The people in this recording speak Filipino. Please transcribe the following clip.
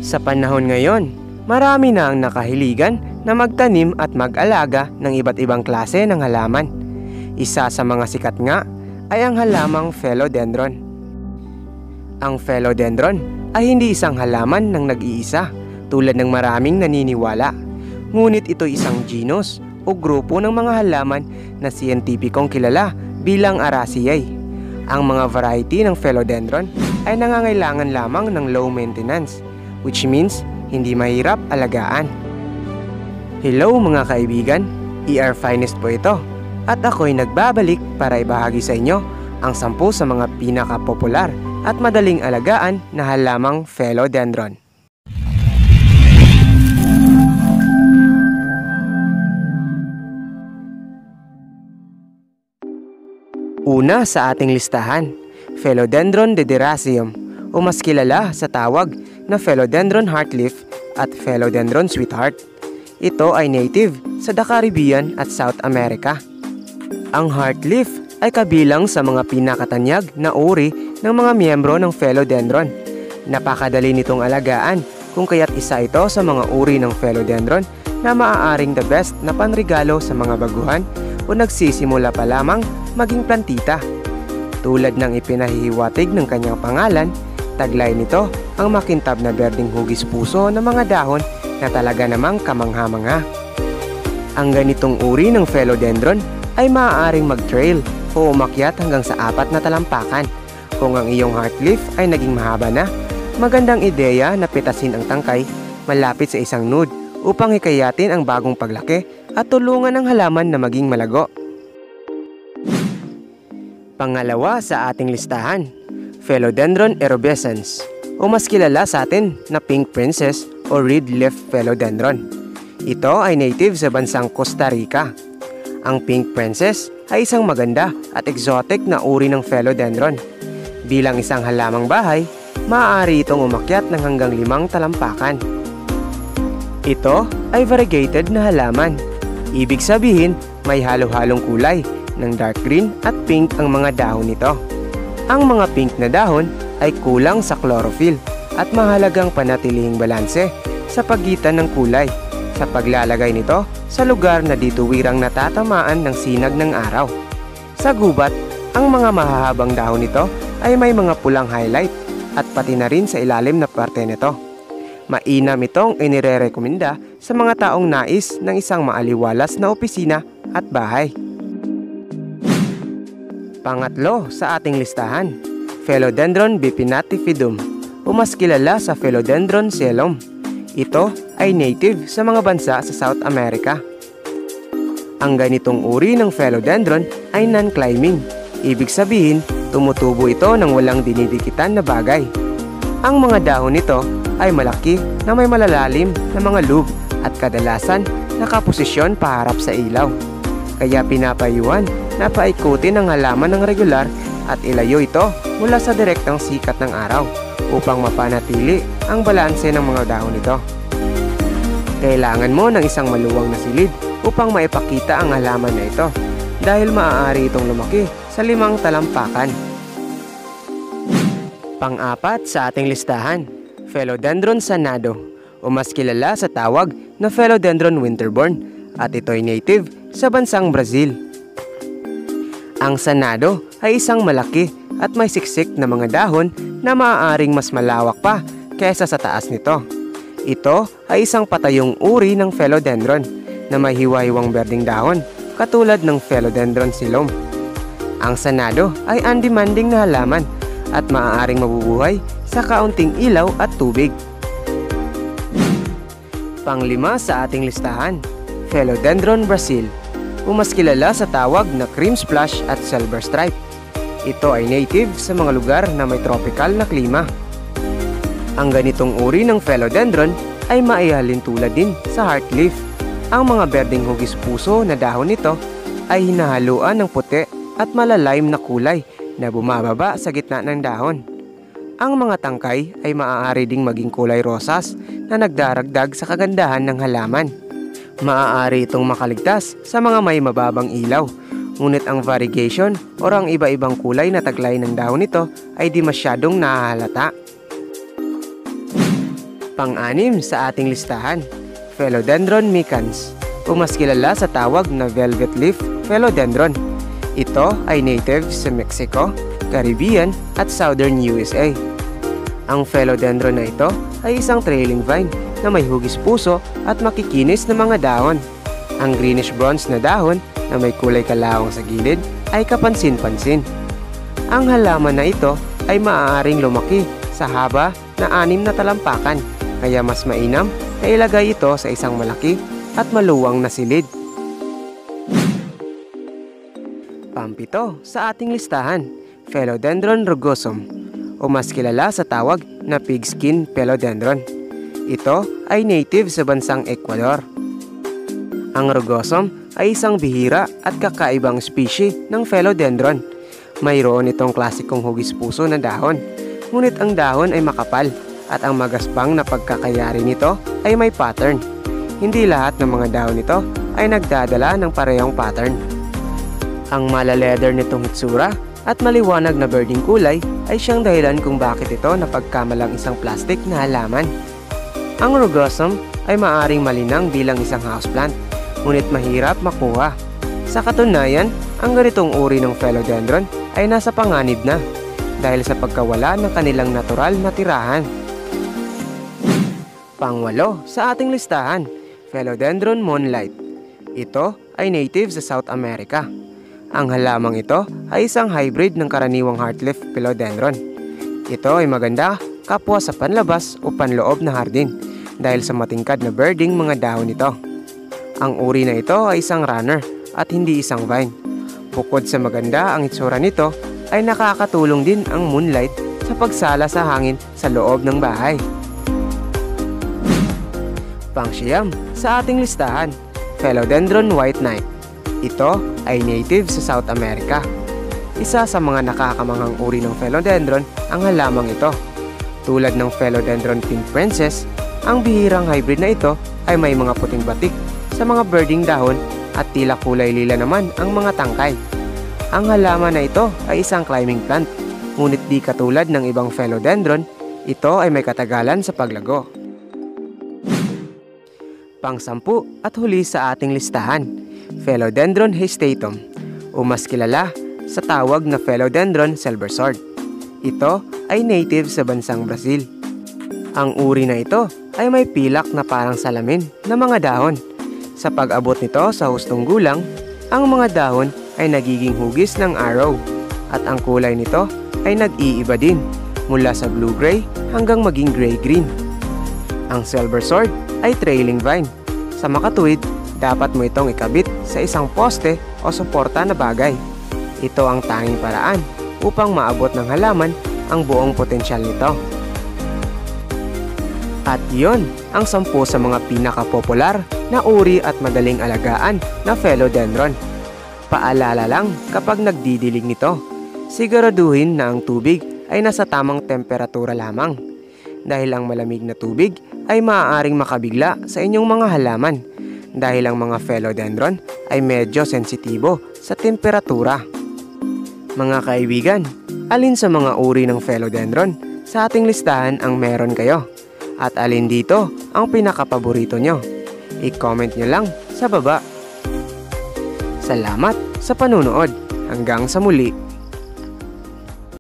Sa panahon ngayon, marami na ang nakahiligan na magtanim at mag-alaga ng iba't ibang klase ng halaman. Isa sa mga sikat nga ay ang halamang philodendron. Ang philodendron ay hindi isang halaman ng nag-iisa tulad ng maraming naniniwala. Ngunit ito isang genus o grupo ng mga halaman na siyentipikong kilala bilang Araceae. Ang mga variety ng philodendron ay nangangailangan lamang ng low maintenance, which means hindi mahirap alagaan. Hello mga kaibigan, ER Finest po ito at ako'y nagbabalik para ibahagi sa inyo ang 10 sa mga pinaka-popular at madaling alagaan na halamang philodendron. Una sa ating listahan, Philodendron dederaceum o mas kilala sa tawag na Philodendron heartleaf at Philodendron sweetheart. Ito ay native sa the Caribbean at South America. Ang heartleaf ay kabilang sa mga pinakatanyag na uri ng mga miyembro ng Philodendron. Napakadali nitong alagaan kung kaya't isa ito sa mga uri ng Philodendron na maaaring the best na panregalo sa mga baguhan o nagsisimula pa lamang maging plantita. Tulad ng ipinahihiwatig ng kanyang pangalan, taglay nito ang makintab na berdeng hugis puso ng mga dahon na talaga namang kamangha-mangha. Ang ganitong uri ng philodendron ay maaaring mag-trail o umakyat hanggang sa 4 na talampakan. Kung ang iyong heartleaf ay naging mahaba na, magandang ideya na pitasin ang tangkay malapit sa isang node upang hikayatin ang bagong paglaki at tulungan ang halaman na maging malago. Pangalawa sa ating listahan, Philodendron erubescens o mas kilala sa atin na pink princess o red leaf philodendron. Ito ay native sa bansang Costa Rica. Ang pink princess ay isang maganda at exotic na uri ng philodendron. Bilang isang halamang bahay, maaari itong umakyat ng hanggang 5 talampakan. Ito ay variegated na halaman. Ibig sabihin, may halo-halong kulay ng dark green at pink ang mga dahon nito. Ang mga pink na dahon ay kulang sa chlorophyll at mahalagang panatilihing balanse sa pagitan ng kulay sa paglalagay nito sa lugar na dito wirang natatamaan ng sinag ng araw. Sa gubat, ang mga mahahabang dahon nito ay may mga pulang highlight at pati na rin sa ilalim na parte nito. Mainam itong inirerekomenda sa mga taong nais ng isang maaliwalas na opisina at bahay. Pangatlo sa ating listahan, Philodendron bipinatifidum o mas kilala sa Philodendron coelom. Ito ay native sa mga bansa sa South America. Ang ganitong uri ng philodendron ay non-climbing. Ibig sabihin, tumutubo ito ng walang dinidikitan na bagay. Ang mga dahon nito ay malaki na may malalalim na mga lobe at kadalasan nakaposisyon paharap sa ilaw. Kaya pinapayuhan na paikutin ang halaman ng regular at ilayo ito mula sa direktang sikat ng araw upang mapanatili ang balanse ng mga dahon nito. Kailangan mo ng isang maluwang na silid upang maipakita ang halaman na ito dahil maaari itong lumaki sa 5 talampakan. Pang-4 sa ating listahan, Philodendron sanado o mas kilala sa tawag na Philodendron winterborn at ito ay native sa bansang Brazil. Ang sanado ay isang malaki at may siksik na mga dahon na maaaring mas malawak pa kaysa sa taas nito. Ito ay isang patayong uri ng philodendron na may hiwa-hiwang berdeng dahon katulad ng Philodendron coelom. Ang sanado ay undemanding na halaman at maaaring mabubuhay sa kaunting ilaw at tubig. Pang-5 sa ating listahan, Philodendron Brazil o mas kilala sa tawag na cream splash at silver stripe. Ito ay native sa mga lugar na may tropical na klima. Ang ganitong uri ng philodendron ay maihalin tulad din sa heartleaf. Ang mga berdeng hugis puso na dahon nito ay hinahaluan ng puti at malalaim na kulay na bumababa sa gitna ng dahon. Ang mga tangkay ay maaari ding maging kulay rosas na nagdaragdag sa kagandahan ng halaman. Maaari itong makaligtas sa mga may mababang ilaw, ngunit ang variegation o ang iba-ibang kulay na taglay ng dahon nito ay di masyadong nahahalata. Pang-anim sa ating listahan, Philodendron micans, o mas kilala sa tawag na velvet leaf philodendron. Ito ay native sa Mexico, Caribbean at Southern USA. Ang philodendron na ito ay isang trailing vine na may hugis puso at makikinis na mga dahon. Ang greenish-bronze na dahon na may kulay kalawang sa gilid ay kapansin-pansin. Ang halaman na ito ay maaaring lumaki sa haba na 6 na talampakan, kaya mas mainam na ilagay ito sa isang malaki at maluwang na silid. Pampito sa ating listahan, Philodendron rugosum, o mas kilala sa tawag na pigskin philodendron. Ito ay native sa bansang Ecuador. Ang rugosum ay isang bihira at kakaibang species ng philodendron. Mayroon itong klasikong hugis puso na dahon, ngunit ang dahon ay makapal at ang magaspang na pagkakayari nito ay may pattern. Hindi lahat ng mga dahon nito ay nagdadala ng parehong pattern. Ang mala-leather nitong hitsura at maliwanag na birding kulay ay siyang dahilan kung bakit ito napagkamalang isang plastic na halaman. Ang rugosum ay maaring malinang bilang isang houseplant, ngunit mahirap makuha. Sa katunayan, ang ganitong uri ng philodendron ay nasa panganib na dahil sa pagkawala ng kanilang natural na tirahan. Pangwalo sa ating listahan, Philodendron moonlight. Ito ay native sa South America. Ang halamang ito ay isang hybrid ng karaniwang heartleaf philodendron. Ito ay maganda kapwa sa panlabas o panloob na hardin dahil sa matingkad na birding mga dahon nito. Ang uri na ito ay isang runner at hindi isang vine. Bukod sa maganda ang itsura nito, ay nakakatulong din ang moonlight sa pagsala sa hangin sa loob ng bahay. Pang-siyam sa ating listahan, Philodendron white knight. Ito ay native sa South America. Isa sa mga nakakamanghang uri ng philodendron ang halamang ito. Tulad ng Philodendron pink princess, ang bihirang hybrid na ito ay may mga puting batik sa mga birding dahon at tila kulay lila naman ang mga tangkay. Ang halaman na ito ay isang climbing plant, ngunit di katulad ng ibang philodendron, ito ay may katagalan sa paglago. Pang-sampu at huli sa ating listahan, Philodendron hestatum, o mas kilala sa tawag na Philodendron silversword. Ito ay native sa bansang Brazil. Ang uri na ito ay may pilak na parang salamin na mga dahon. Sa pag-abot nito sa hustong gulang, ang mga dahon ay nagiging hugis ng arrow at ang kulay nito ay nag-iiba din mula sa blue-gray hanggang maging gray-green. Ang silversword ay trailing vine. Sa makatuwid, dapat mo itong ikabit sa isang poste o suporta na bagay. Ito ang tanging paraan upang maabot ng halaman ang buong potensyal nito. At yun ang 10 sa mga pinakapopular na uri at madaling alagaan na philodendron. Paalala lang kapag nagdidilig nito, siguraduhin na ang tubig ay nasa tamang temperatura lamang. Dahil ang malamig na tubig ay maaaring makabigla sa inyong mga halaman. Dahil ang mga philodendron ay medyo sensitibo sa temperatura. Mga kaibigan, alin sa mga uri ng philodendron sa ating listahan ang meron kayo? At alin dito ang pinakapaborito nyo? I-comment nyo lang sa baba. Salamat sa panunood. Hanggang sa muli.